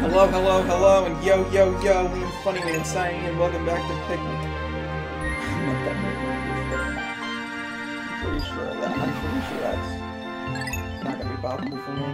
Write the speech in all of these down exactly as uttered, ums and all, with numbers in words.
Hello, hello, hello, and yo, yo, yo, Liam Funnyman signing in. Welcome back to Pikmin. I'm pretty sure of that. I'm pretty sure that's not gonna be possible for me.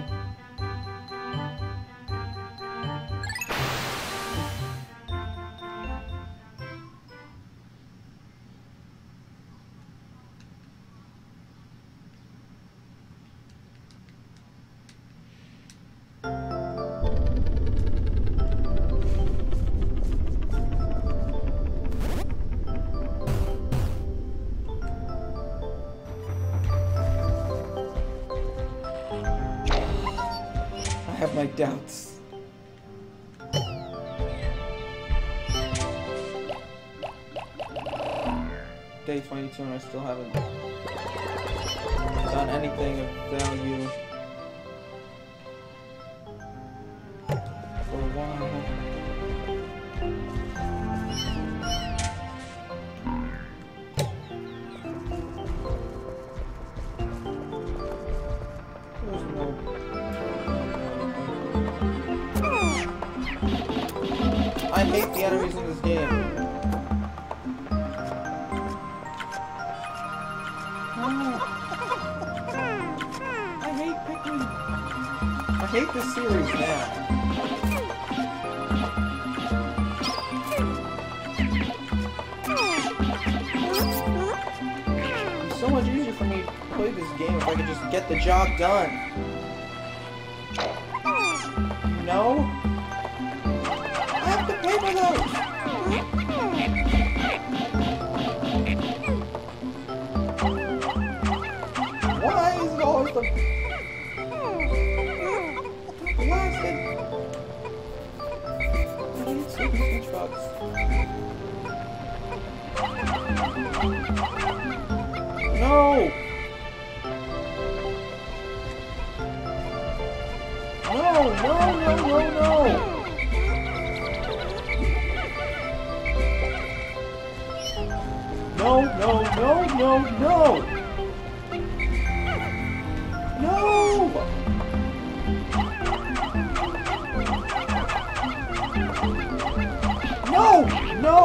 I have my doubts. Day twenty-two and I still haven't done anything of value for a while. There's no... I hate the enemies in this game. I hate Pikmin. I hate this series now. It's so much easier for me to play this game if I could just get the job done. No? I have to pay for those! Why is it always the blasted? I need Super Switch Box. No! No, no, no, no, no! No, no, no, no, no! No! No! No!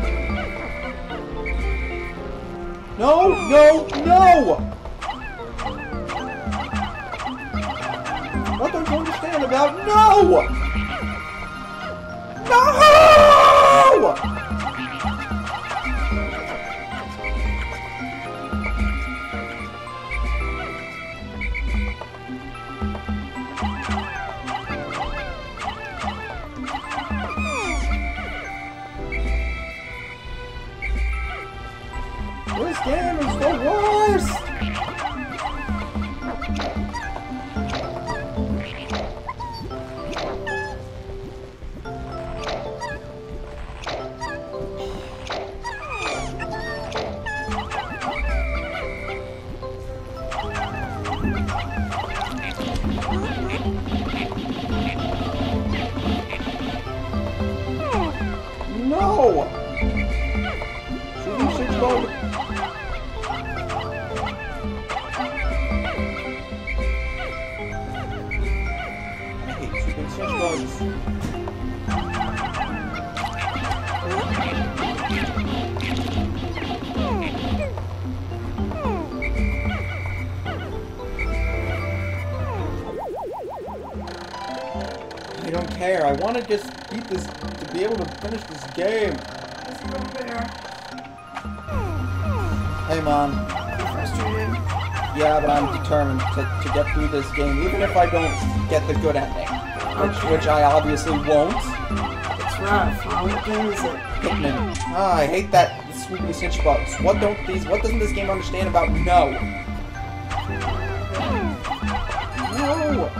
No, no, no! What don't you understand about no? No! This game is the worst! No! Shooting six gold. I hate shooting six bugs. I don't care. I want to just beat this to be able to finish this game. Hey, Mom. Frustrated? Yeah, but I'm determined to, to get through this game, even if I don't get the good ending. Which, Okay. which I obviously won't. It's rough. Huh? What game is it? Pikmin. Ah, I hate that swooping cinch bugs. What don't these, what doesn't this game understand about no? No!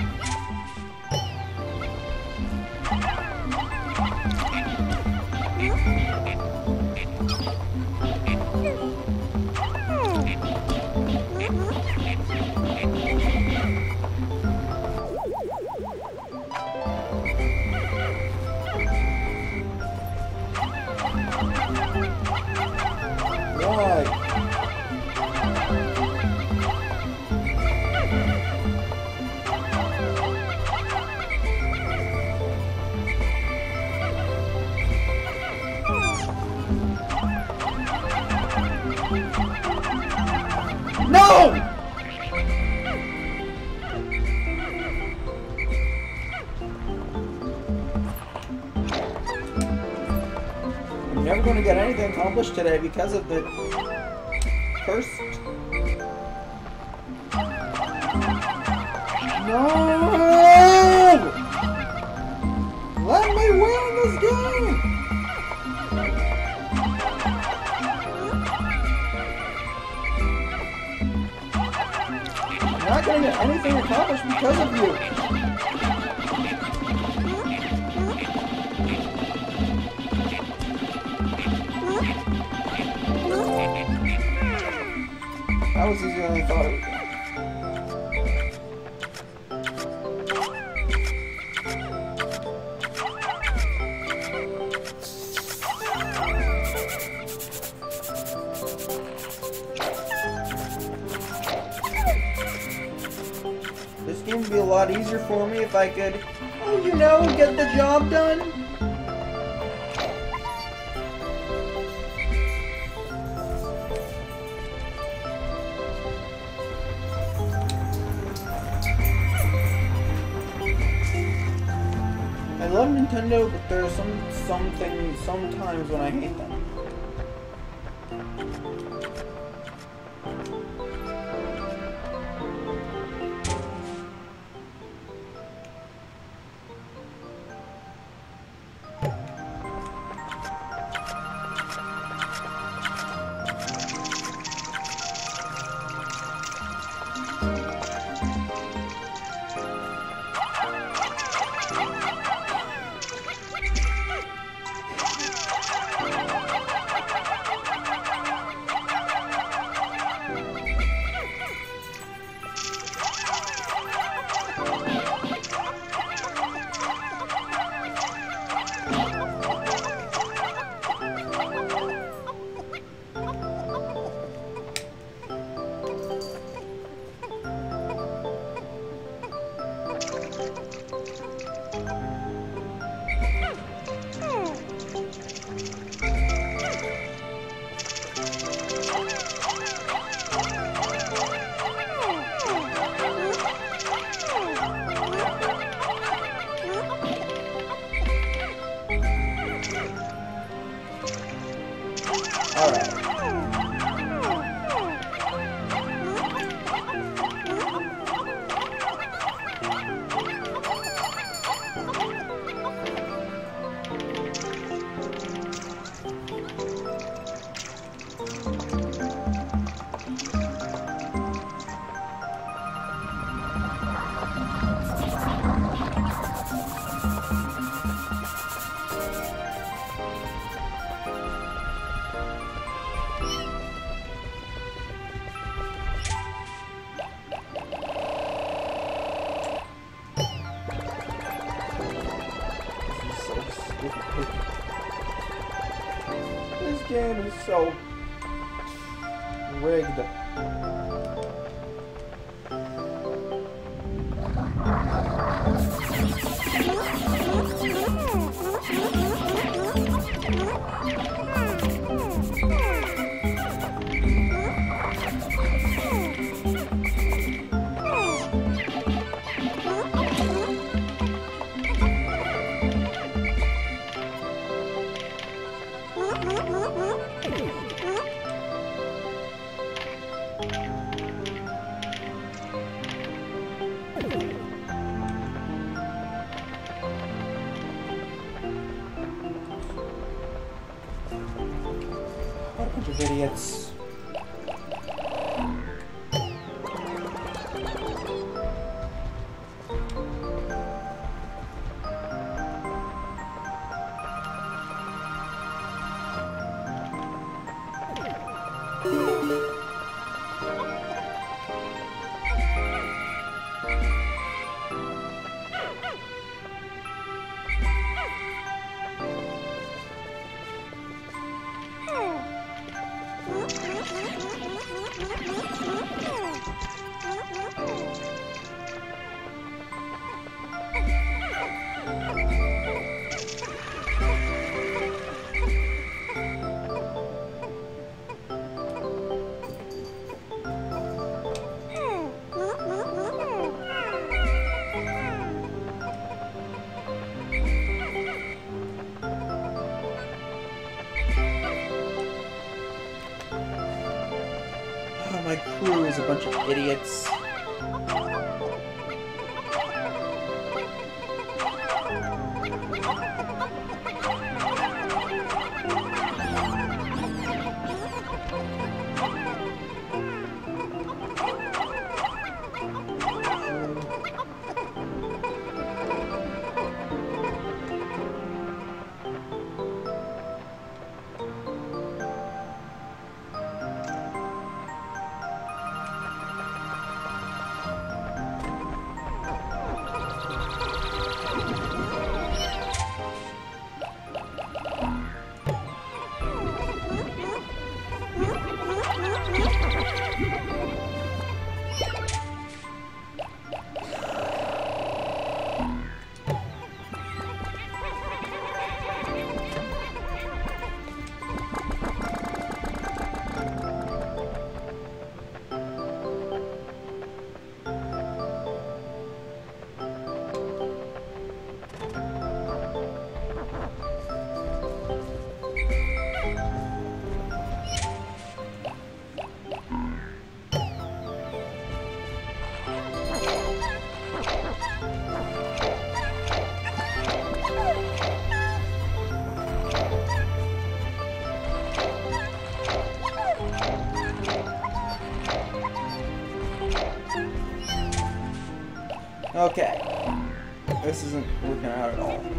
Why? never going to get anything accomplished today because of the cursed. No! Let me win this game! I'm not going to get anything accomplished because of you. That was easier than I thought it would be. This game would be a lot easier for me if I could, oh, you know, get the job done. I love Nintendo, but there are some some things sometimes when I hate them. Alright. This game is so rigged. What a bunch of idiots. my crew is a bunch of idiots. Okay. This isn't working out at all.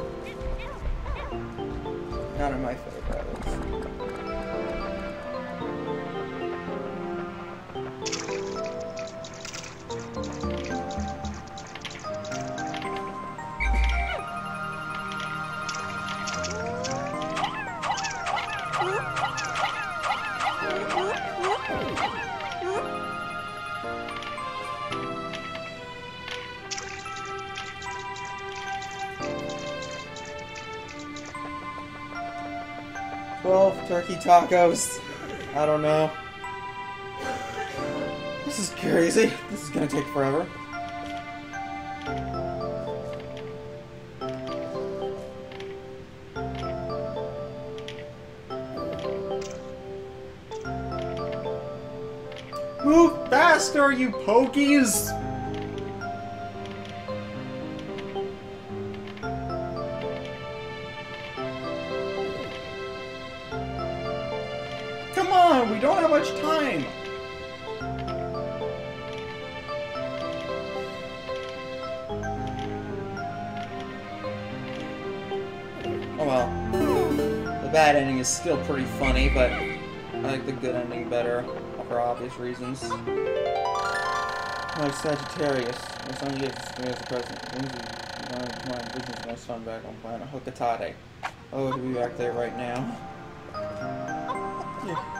Not in my favor, at least. twelve turkey tacos. I don't know. This is crazy. This is gonna take forever. Move faster, you pokies! Come on, we don't have much time! Oh well. The bad ending is still pretty funny, but I like the good ending better, for obvious reasons. Like Sagittarius, my son gets to me as the president. My, my business, my son back on planet Hokatade. Oh, to be back there right now. Yeah.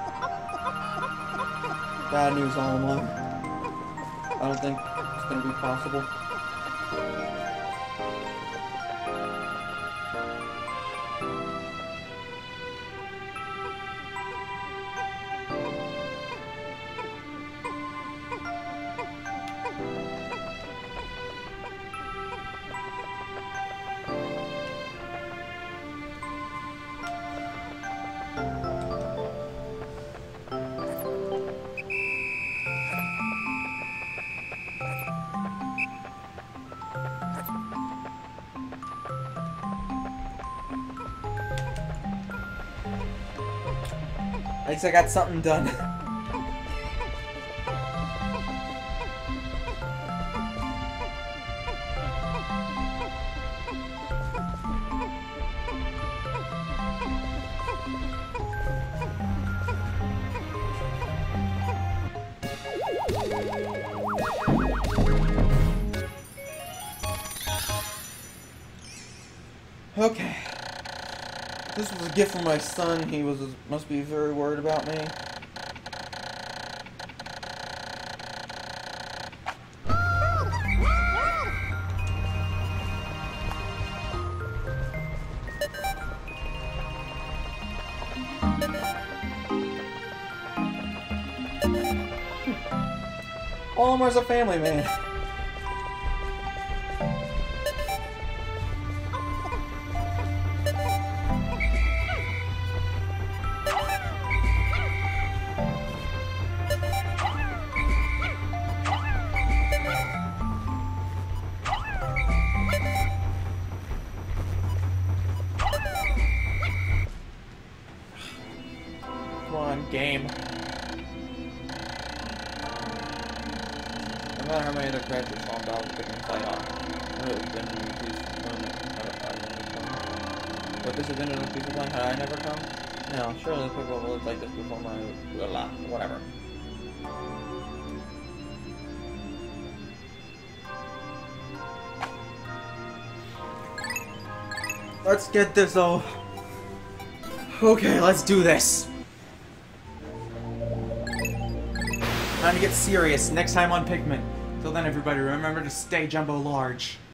Bad news all along. I don't think it's gonna be possible. At least I got something done. Okay. This was a gift from my son. He was must be very worried about me. Olimar a family man. game. No matter how many other characters spawned out, we can fight off. It would have been a peaceful moment had I never come. Would this have been a peaceful plan had I never come? No, surely the people lived like this before my... blah, blah, whatever. Let's get this all... Okay, let's do this! Time to get serious. Next time on Pikmin. Till then, everybody, remember to stay jumbo large.